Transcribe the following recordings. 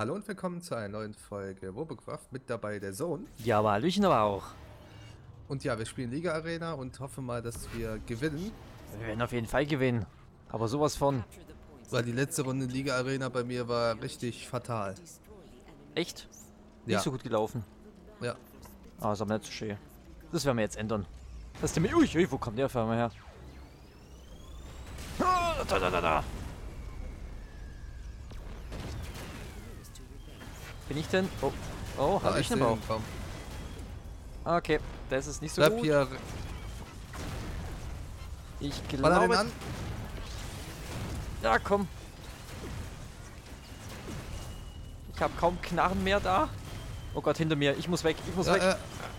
Hallo und willkommen zu einer neuen Folge Wobegwaff. Mit dabei der Sohn. Ja, aber Hallöchen aber auch. Und ja, wir spielen Liga Arena und hoffen mal, dass wir gewinnen. Wir werden auf jeden Fall gewinnen. Aber sowas von. Weil die letzte Runde Liga Arena bei mir war richtig fatal. Echt? Ja. Nicht so gut gelaufen. Ja. Ah, ist aber nicht so schön. Das werden wir jetzt ändern. Das ist der mir. Ui, wo kommt der auf einmal her? Ah, da. Bin ich denn? Oh, Ah, Hallöchen aber auch. Komm. Okay, das ist nicht so Bleib gut. hier. Ich Baller den glaube. an. Ja, komm. Ich habe kaum Knarren mehr da. Oh Gott, hinter mir. Ich muss weg. Ich muss weg.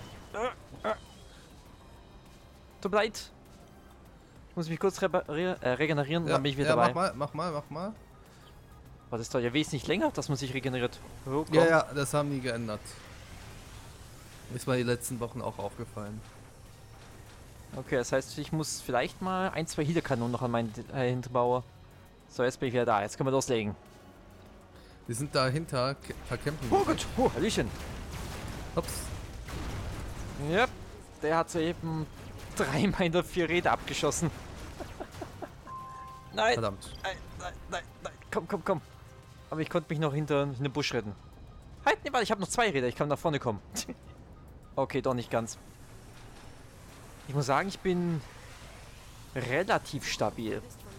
Tut mir leid. Ich muss mich kurz regenerieren und dann bin ich wieder dabei. Mach mal. Aber das ist doch ja wesentlich länger, dass man sich regeneriert. Oh, komm. Ja, das haben die geändert. Ist mir die letzten Wochen auch aufgefallen. Okay, das heißt, ich muss vielleicht mal 1, 2 Healer-Kanonen noch an meinen Hinterbauer. So, jetzt bin ich wieder da. Jetzt können wir loslegen. Wir sind dahinter, verkämpfen. Oh Gott, Hallöchen. Ups. Ja, der hat soeben 3 meiner 4 Räder abgeschossen. Nein. Verdammt. Nein. Komm. Aber ich konnte mich noch hinter den Busch retten. Halt, ne, warte, ich habe noch 2 Räder. Ich kann nach vorne kommen. Okay, doch nicht ganz. Ich muss sagen, ich bin relativ stabil.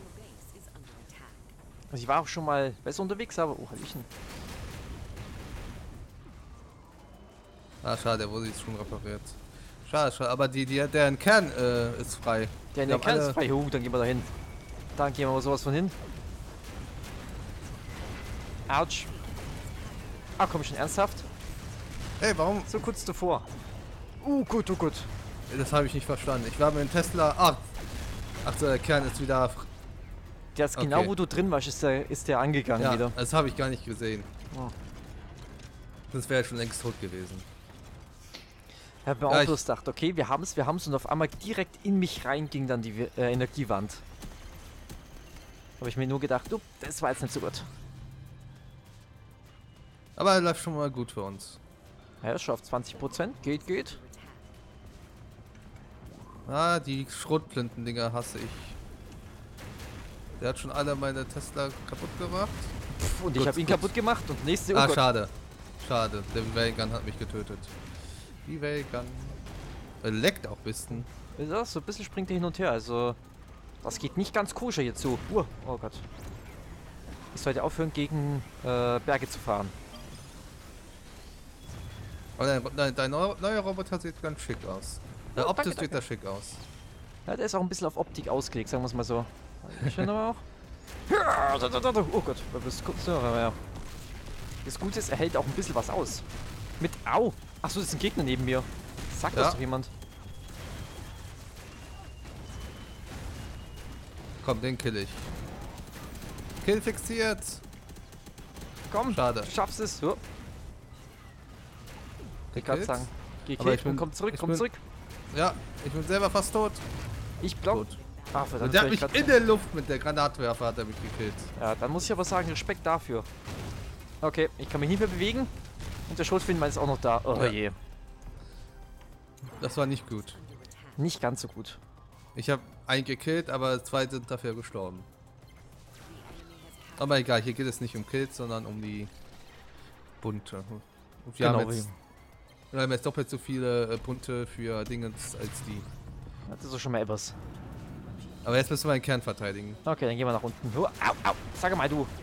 Also ich war auch schon mal besser unterwegs, aber... Oh, Hallöchen. Ah, schade, der wurde jetzt schon repariert. Schade, aber deren Kern ist frei. Der in der Kern ist frei. Dann gehen wir da hin. Dann gehen wir mal sowas von hin. Autsch. Ah, komm schon, ernsthaft? Hey, warum? So kurz davor. Gut. Das habe ich nicht verstanden. Ich war mit dem Tesla... Ach so, der Kern ist wieder... Der ist genau, Okay. wo du drin warst, ist der angegangen Ja, wieder. das habe ich gar nicht gesehen. Oh. Das wäre schon längst tot gewesen. Ich habe mir auch bloß gedacht, okay, wir haben's und auf einmal direkt in mich rein ging dann die Energiewand. Habe ich mir nur gedacht, du, das war jetzt nicht so gut. Aber er läuft schon mal gut für uns. Ja, ist schon auf 20%. Geht. Ah, die Schrotflinten-Dinger hasse ich. Der hat schon alle meine Tesla kaputt gemacht. Und ich habe ihn kaputt gemacht und nächste... Ah, schade. Der Railgun hat mich getötet. Die Railgun. Leckt auch ein bisschen. Ja, so ein bisschen springt er hin und her, also... Das geht nicht ganz koscher hier zu. Oh Gott. Ich sollte aufhören, gegen Berge zu fahren. Aber dein neuer Roboter sieht ganz schick aus. Ja, Optisch danke. sieht er schick aus. Ja, der ist auch ein bisschen auf Optik ausgelegt, sagen wir es mal so. Schön aber auch. Oh Gott, da bist du kurz. Ja. Das Gute ist, er hält auch ein bisschen was aus. Mit Au! Achso, das ist ein Gegner neben mir. Sagt das doch jemand. Komm, den kill ich. Kill fixiert! Komm, Schade. du schaffst es. So. Ich kann sagen. Geh Aber und komm zurück. Ja, ich bin selber fast tot. Ich block. Tot. Ah, verdammt. Und der hat mich in der Luft mit der Granatwerfer hat er mich gekillt. Ja, dann muss ich aber sagen, Respekt dafür. Okay, ich kann mich nicht mehr bewegen. Und der Schrotflinten ist auch noch da. Oh Ja. je. Das war nicht gut. Nicht ganz so gut. Ich habe einen gekillt, aber 2 sind dafür gestorben. Aber egal, hier geht es nicht um Kills, sondern um die bunte. Und wir haben jetzt doppelt so viele bunte für Dingens als die. Das ist doch schon mal etwas. Aber jetzt müssen wir den Kern verteidigen. Okay, dann gehen wir nach unten. Oh, au. Sag mal, du.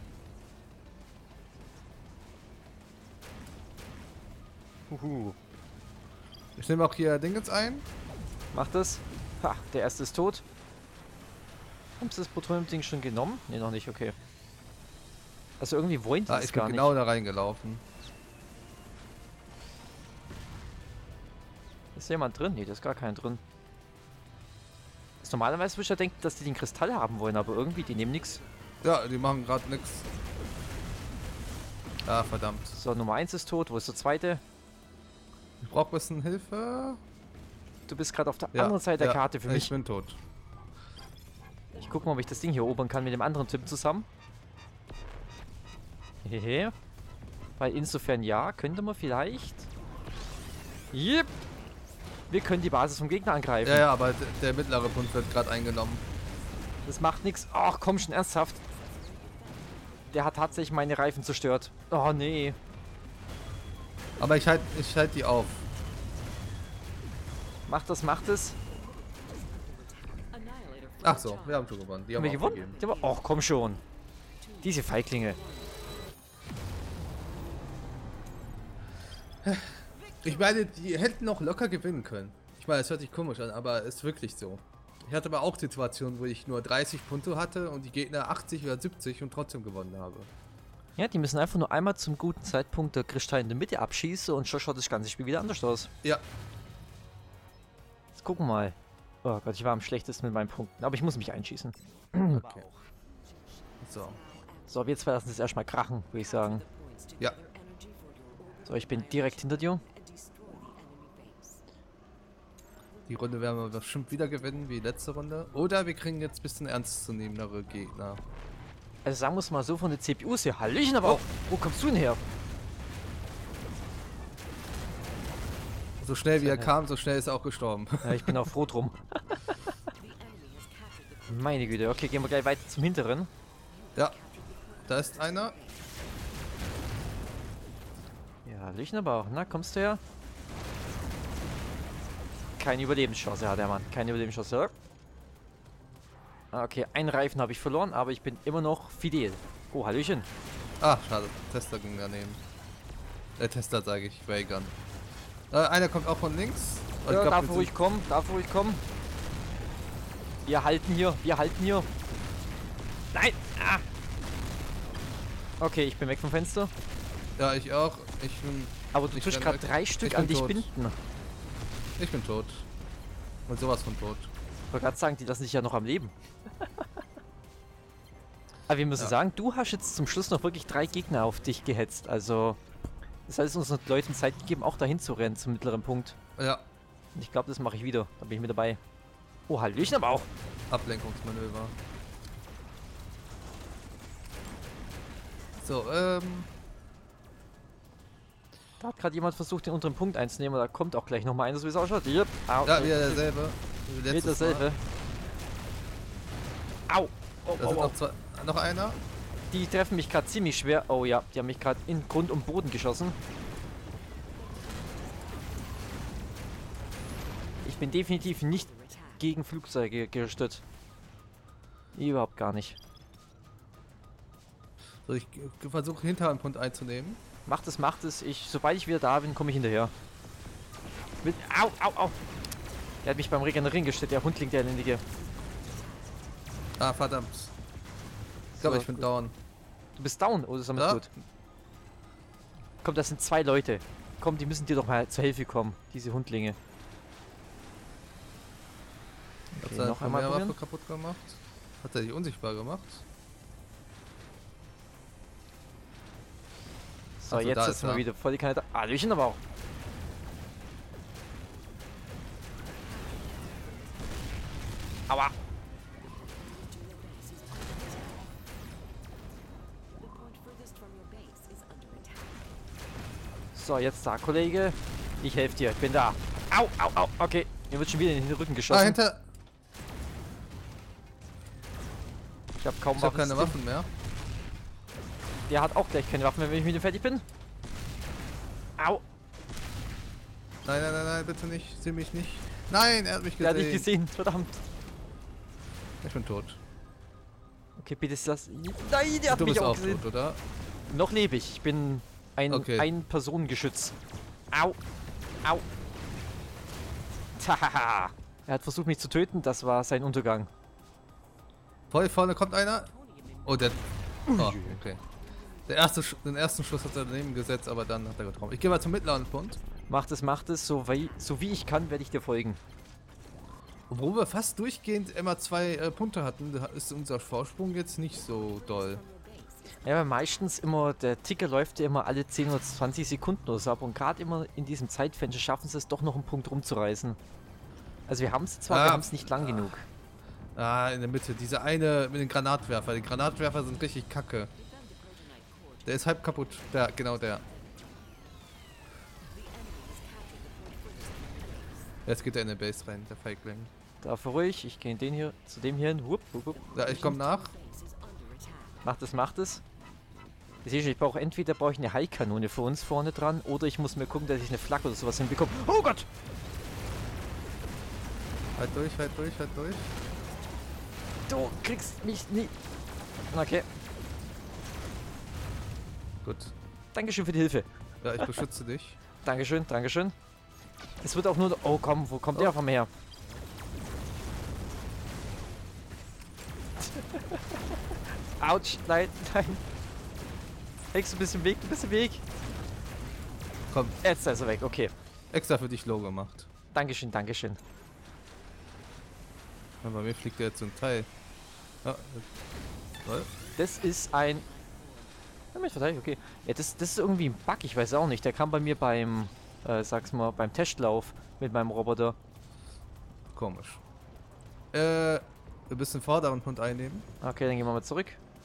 Ich nehme auch hier Dingens ein. Mach das. Ha, der erste ist tot. Haben sie das Petroleum-Ding schon genommen? Ne, noch nicht, okay. Also irgendwie wollen die das Ich bin gar genau nicht. da reingelaufen. Ist jemand drin? Ne, da ist gar keiner drin. Normalerweise würde ich ja denken, dass die den Kristall haben wollen, aber irgendwie, die nehmen nichts. Ja, die machen gerade nichts. Ah, verdammt. So, Nummer 1 ist tot. Wo ist der zweite? Ich brauche ein bisschen Hilfe. Du bist gerade auf der anderen Seite der Karte für mich. Ich bin tot. Ich gucke mal, ob ich das Ding hier erobern kann mit dem anderen Typen zusammen. Hehe. Weil insofern ja, könnte man vielleicht... Yep. Wir können die Basis vom Gegner angreifen. Ja, ja, aber der mittlere Punkt wird gerade eingenommen. Das macht nichts. Ach komm schon, ernsthaft. Der hat tatsächlich meine Reifen zerstört. Oh nee. Aber ich halt die auf. Macht das, macht es. Ach so, wir haben schon gewonnen. Die haben wir wir gewonnen? Ach komm schon. Diese Feiglinge. Ich meine, die hätten noch locker gewinnen können. Ich meine, es hört sich komisch an, aber es ist wirklich so. Ich hatte aber auch Situationen, wo ich nur 30 Punkte hatte und die Gegner 80 oder 70 und trotzdem gewonnen habe. Ja, die müssen einfach nur einmal zum guten Zeitpunkt der Kristall in der Mitte abschießen und schon schaut das ganze Spiel wieder anders aus. Ja. Jetzt gucken wir mal. Oh Gott, ich war am schlechtesten mit meinen Punkten, aber ich muss mich einschießen. Okay. So. So, wir zwei lassen es erstmal krachen, würde ich sagen. Ja. So, ich bin direkt hinter dir. Die Runde werden wir bestimmt wieder gewinnen, wie letzte Runde. Oder wir kriegen jetzt ein bisschen ernstzunehmendere Gegner. Also sagen wir es mal so, von der CPU ist hier Hallöchen, aber auch... Wo kommst du denn her? So schnell wie er kam, so schnell ist er auch gestorben. Ja, ich bin auch froh drum. Meine Güte, okay, gehen wir gleich weiter zum Hinteren. Ja, da ist einer. Ja, Hallöchen, aber auch. Na, kommst du her? Keine Überlebenschance hat der Mann. Keine Überlebenschance. Okay, einen Reifen habe ich verloren, aber ich bin immer noch fidel. Oh, Hallöchen. Ah, schade. Tesla ging daneben. Tesla sage ich. Raygun. Einer kommt auch von links. Ja, darf ruhig kommen, darf ruhig kommen. Wir halten hier, wir halten hier. Nein! Ah. Okay, ich bin weg vom Fenster. Ja, ich auch. Aber du tust gerade 3 Stück an dich tot. binden. Ich bin tot. Und sowas von tot. Ich wollte gerade sagen, die lassen sich ja noch am Leben. Aber wir müssen sagen, du hast jetzt zum Schluss noch wirklich 3 Gegner auf dich gehetzt. Also, das heißt, unseren Leuten Zeit gegeben, auch dahin zu rennen zum mittleren Punkt. Ja. Und ich glaube, das mache ich wieder. Da bin ich mit dabei. Oh, Hallöchen aber auch. Ablenkungsmanöver. So, Da hat gerade jemand versucht, den unteren Punkt einzunehmen. Da kommt auch gleich nochmal einer, so wie es ausschaut. Yep. Au. ja, wieder derselbe. Wieder dasselbe. Au. Oh, Da sind noch einer. Die treffen mich gerade ziemlich schwer. Oh ja, die haben mich gerade in Grund und Boden geschossen. Ich bin definitiv nicht gegen Flugzeuge gerichtet. Überhaupt gar nicht. So, ich versuche hinteren Punkt einzunehmen. Macht es, macht es. Sobald ich wieder da bin, komme ich hinterher. Au, au, au. Der hat mich beim Regenerieren gestellt, der Hundling, der Elendige. Ah, verdammt. Ich glaube, So, ich bin gut. down. Du bist down, oh, das ist damit Ja. gut. Komm, das sind 2 Leute. Komm, die müssen dir doch mal zur Hilfe kommen, diese Hundlinge. Okay, Hat noch einmal probieren. Waffe kaputt gemacht. Hat er dich unsichtbar gemacht? So, Ach so, jetzt da ist ist mal er. wieder voll die Kanäle. Hallöchen aber auch. Aua. So, jetzt da, Kollege. Ich helfe dir, ich bin da. Au, au, au. Okay, mir wird schon wieder in den Rücken geschossen. Ah, hinter. Ich habe kaum Ich habe keine Waffen mehr. Der hat auch gleich keine Waffen mehr, wenn ich mit ihm fertig bin. Au. Nein, nein, nein, nein, bitte nicht. Sieh mich nicht. Nein, er hat mich Der hat gesehen. dich gesehen, verdammt. Ich bin tot. Okay, bitte lass. Nein, der hat Du mich bist auch auch gesehen. tot, oder? Noch lebe ich. Ich bin ein Personengeschütz. Au. Au. Tahaha. Er hat versucht, mich zu töten. Das war sein Untergang. Voll vorne kommt einer. Oh, der. Oh, okay. Den ersten Schuss hat er daneben gesetzt, aber dann hat er getroffen. Ich gehe mal zum mittleren Punkt. Macht es. So wie ich kann, werde ich dir folgen. Obwohl wir fast durchgehend immer 2 Punkte hatten, da ist unser Vorsprung jetzt nicht so doll. Ja, weil meistens immer, der Ticker läuft ja immer alle 10 oder 20 Sekunden oder so ab. Und gerade immer in diesem Zeitfenster schaffen sie es doch noch einen Punkt rumzureißen. Also wir haben es zwar, wir haben es nicht lang genug. Ah, in der Mitte. Diese eine mit den Granatwerfer. Die Granatwerfer sind richtig kacke. Der ist halb kaputt. Der, genau der. Jetzt geht er in den Base rein, der Feigling. Dafür ruhig, ich gehe den hier, zu dem hier hin. Hup, hup, hup. Ja, ich komme nach. Macht es, macht es. Ich sehe schon, entweder brauche ich eine Heilkanone für uns vorne dran, oder ich muss mir gucken, dass ich eine Flak oder sowas hinbekomme. Oh Gott! Halt durch, halt durch, halt durch. Du kriegst mich nie. Okay. Gut. Dankeschön für die Hilfe. Ja, ich beschütze dich. Dankeschön, Dankeschön. Es wird auch nur... Oh komm, wo kommt der von mir her? Autsch, nein, nein. Hex, du bist im Weg, du bist im Weg. Komm, Jetzt ist er weg, okay. extra für dich low gemacht. Dankeschön, Dankeschön. Ja, bei mir fliegt der jetzt so ein Teil. Ja, Das ist ein... Ja, mit verteidigt, okay. Ja, das ist irgendwie ein Bug, ich weiß auch nicht. Der kam bei mir beim, sag's mal, beim Testlauf mit meinem Roboter. komisch. Wir müssen Vordergrund einnehmen. Okay, dann gehen wir mal zurück.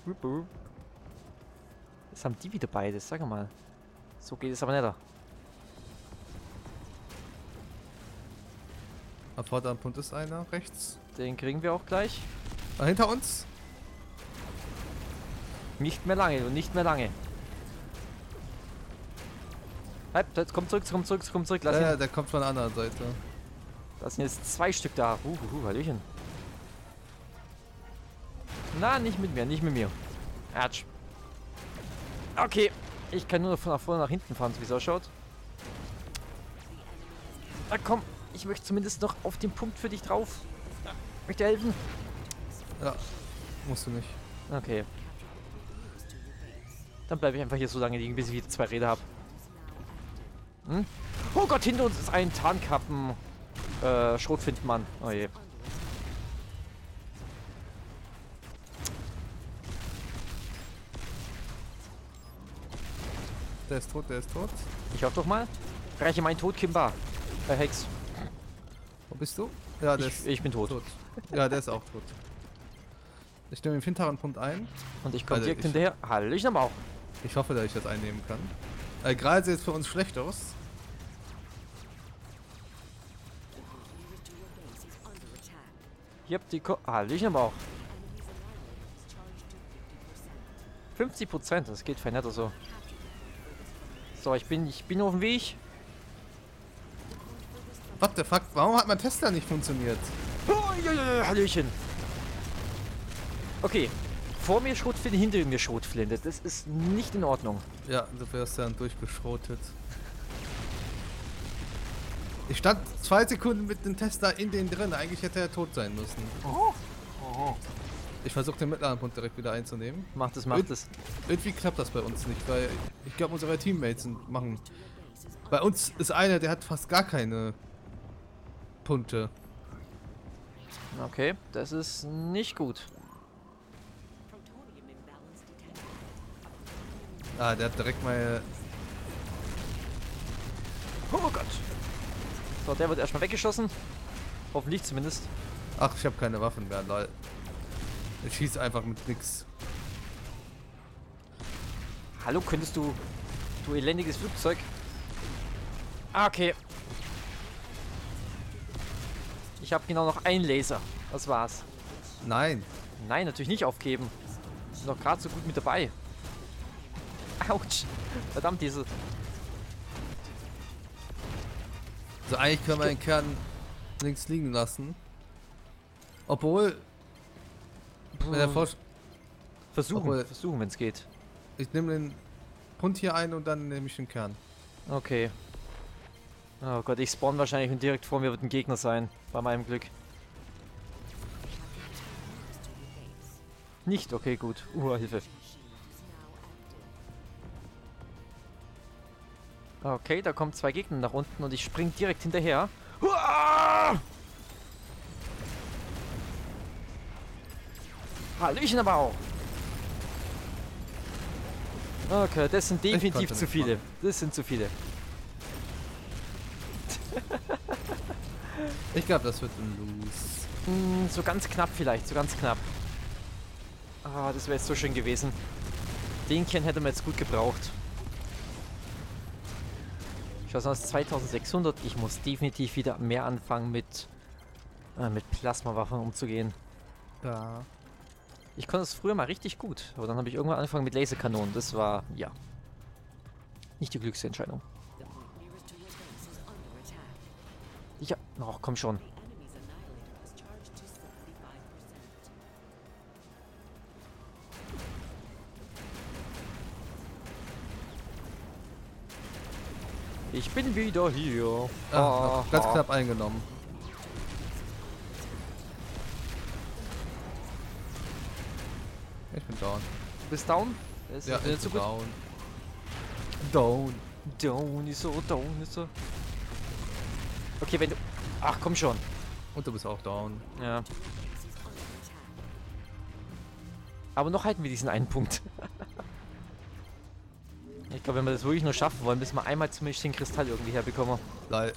Das haben die wieder beides, sag mal. So geht es aber nicht. Am Vordergrund ist einer, rechts. Den kriegen wir auch gleich. Hinter uns. Nicht mehr lange und nicht mehr lange. Halt, jetzt komm zurück, komm zurück, komm zurück. Lass ihn. Der kommt von der anderen Seite. Da sind jetzt 2 Stück da. Hallöchen. Na, nicht mit mir, nicht mit mir. Atsch. Okay. Ich kann nur noch von vorne nach hinten fahren, so wie es ausschaut. Na komm, ich möchte zumindest noch auf den Punkt für dich drauf. Möchte helfen? Ja, musst du nicht. Okay. Dann bleibe ich einfach hier so lange liegen, bis ich wieder 2 Räder habe. Hm? Oh Gott, hinter uns ist ein Tarnkappen. Schrotfindmann. Oh je. Der ist tot, der ist tot. Ich hoffe doch mal. Reiche meinen Tod, Kimba. Hex. Wo bist du? Ja, der ist Ich bin tot. Ja, der ist auch tot. Ich nehme den hinteren Punkt ein. Und ich komme Also direkt ich- hinterher. Hallöchen aber auch. Ich hoffe, dass ich das einnehmen kann. Gerade sieht es für uns schlecht aus. Hier habt die Hallöchen aber auch. 50%, das geht für netter so. So, ich bin auf dem Weg. What the fuck? Warum hat mein Tesla nicht funktioniert? Oh, ja, Hallöchen. Okay. Vor mir Schrotflinte, hinter mir Schrotflinte. Das ist nicht in Ordnung. Ja, du wirst dann durchgeschrotet. Ich stand 2 Sekunden mit dem Tesla in den drin. Eigentlich hätte er tot sein müssen. Ich versuche den mittleren Punkt direkt wieder einzunehmen. Macht es, macht es. Irgendwie klappt das bei uns nicht, weil ich glaube, unsere Teammates machen. Bei uns ist einer, der hat fast gar keine Punkte. Okay, das ist nicht gut. Ah, der hat direkt mal. Oh Gott. So, der wird erstmal weggeschossen. Hoffentlich zumindest. Ach, ich habe keine Waffen mehr, lol. Ich schieße einfach mit nix. Hallo, könntest du... Du elendiges Flugzeug. Ah, okay. Ich habe genau noch einen Laser. Das war's. Nein. Nein, natürlich nicht aufgeben. Sind doch gerade so gut mit dabei. Autsch. Verdammt, diese... Also eigentlich können wir den Kern links liegen lassen. Obwohl, wenn der Versuchen, Obwohl- wenn es geht. ich nehme den Punkt hier ein und dann nehme ich den Kern. Okay. Oh Gott, ich spawn wahrscheinlich und direkt vor mir wird ein Gegner sein. Bei meinem Glück. Nicht? Okay, gut. Hilfe. Okay, da kommen 2 Gegner nach unten und ich spring direkt hinterher. Uah! Hallöchen aber auch. Okay, das sind definitiv konnte zu nicht viele. machen. Das sind zu viele. Ich glaube, das wird ein Lose. So ganz knapp vielleicht, so ganz knapp. Ah, das wäre jetzt so schön gewesen. Den Kern hätte man jetzt gut gebraucht. Ich weiß noch, es ist 2600. Ich muss definitiv wieder mehr anfangen mit Plasmawaffen umzugehen. Ja. Ich konnte es früher mal richtig gut, aber dann habe ich irgendwann angefangen mit Laserkanonen. Das war, ja, nicht die klügste Entscheidung. Ja, ach, komm schon. Ich bin wieder hier. Ah, ganz knapp eingenommen. Ich bin down. Du bist down? Ist Ja, nicht ich so bin gut. down. Down. Down ist so, down ist so. Okay, wenn du... Ach, komm schon. Und du bist auch down. Ja. Aber noch halten wir diesen einen Punkt. Ich glaube, wenn wir das wirklich nur schaffen wollen, müssen wir einmal zumindest den Kristall irgendwie herbekommen. Lol.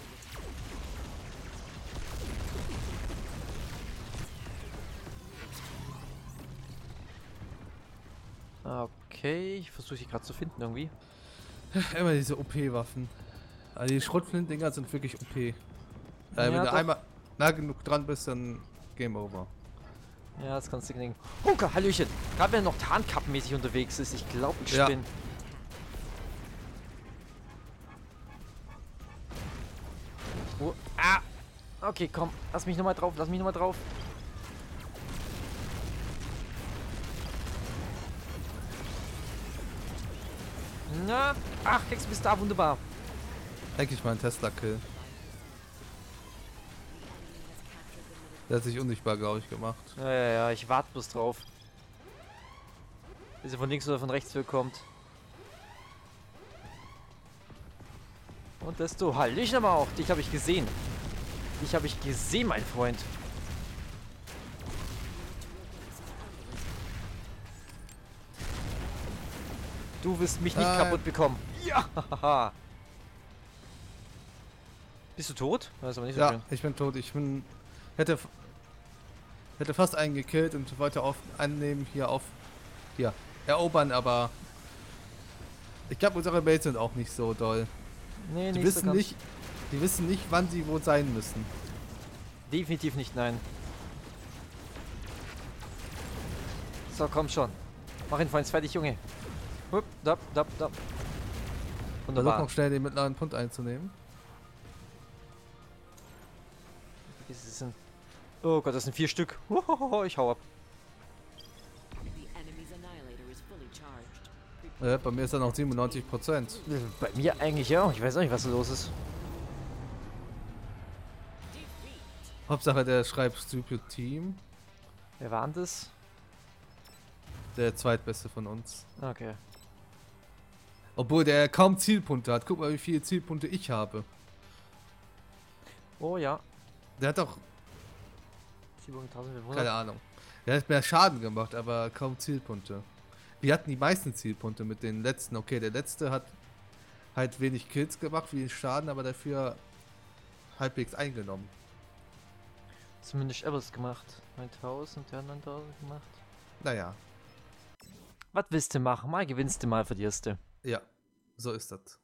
Okay, ich versuche sie gerade zu finden irgendwie. Immer diese OP-Waffen. Also die Schrotflinten-Dinger sind wirklich OP. Wenn Ja, du doch. einmal nah genug dran bist, dann Game Over. Ja, das kannst du knicken. Hunker, Hallöchen. Gerade wenn er noch Tarnkappenmäßig unterwegs ist. Ich glaube, ich Ja. spinne. Oh, ah. Okay, komm. Lass mich nochmal drauf. Lass mich nochmal drauf. Na. Ach, Hex, bist da. Wunderbar. Eigentlich mal ein Tesla-Kill. Der hat sich unsichtbar, glaube ich, gemacht. Ja, ja, ja. Ich warte bloß drauf. Bis er von links oder von rechts kommt. Und das du. Hallöchen aber auch. Dich habe ich gesehen. Dich habe ich gesehen, mein Freund. Du wirst mich nicht kaputt bekommen. Ja! Bist du tot? Das ist aber nicht so Ja, schön. ich bin tot. Hätte fast einen gekillt und wollte annehmen, hier, erobern, aber ich glaube, unsere Mates sind auch nicht so doll. Nee, Die nicht so ganz. die wissen nicht, wann sie wo sein müssen. Definitiv nicht, nein. So, komm schon. Mach ihn Freund fertig, Junge. Hup, dab. Versuch Wunderbar. noch schnell den mittleren Punkt einzunehmen. Das sind... Oh Gott, das sind 4 Stück. Hohoho, ich hau ab. Bei mir ist er noch 97%. Bei mir eigentlich ja. Ich weiß auch nicht, was da los ist. Hauptsache der schreibt Stupid Team. Wer war denn das? Der zweitbeste von uns. Okay. Obwohl der kaum Zielpunkte hat. Guck mal, wie viele Zielpunkte ich habe. Oh ja. Der hat doch, 7.500. keine Ahnung. Der hat mehr Schaden gemacht, aber kaum Zielpunkte. Wir hatten die meisten Zielpunkte mit den letzten. Okay, der letzte hat halt wenig Kills gemacht, wenig Schaden, aber dafür halbwegs eingenommen. Zumindest etwas gemacht. 9000, der hat 9000 gemacht. Naja, Was willst du machen? Mal gewinnst du, mal verlierst du. ja, so ist das.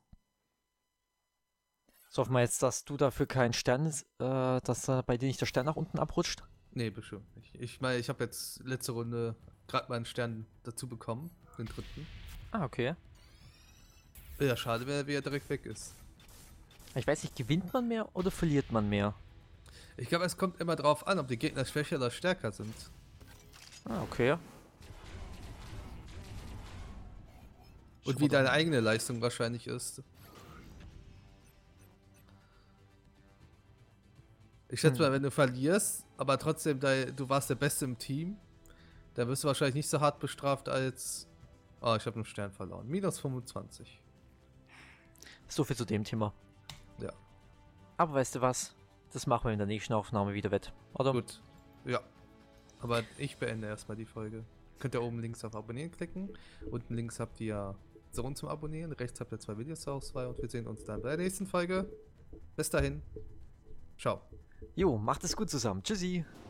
So hoffen wir jetzt, dass du dafür keinen Stern, dass bei dir nicht der Stern nach unten abrutscht. Nee, bestimmt nicht. Ich meine, ich habe jetzt letzte Runde gerade mal einen Stern dazu bekommen, den dritten. Ah, okay. Ja, schade wäre, wie er direkt weg ist. Ich weiß nicht, gewinnt man mehr oder verliert man mehr? Ich glaube, es kommt immer drauf an, ob die Gegner schwächer oder stärker sind. Ah, okay. Und wie deine eigene Leistung wahrscheinlich ist. Ich schätze mal, wenn du verlierst, aber trotzdem du warst der Beste im Team, dann wirst du wahrscheinlich nicht so hart bestraft als... Oh, ich habe einen Stern verloren. Minus 25. So viel zu dem Thema. Ja. Aber weißt du was? Das machen wir in der nächsten Aufnahme wieder wett. Oder? Gut. Ja. Aber ich beende erstmal die Folge. Könnt ihr oben links auf Abonnieren klicken. Unten links habt ihr Zone zum Abonnieren. Rechts habt ihr 2 Videos zur Auswahl und wir sehen uns dann bei der nächsten Folge. Bis dahin. Ciao. Jo, macht es gut zusammen. Tschüssi.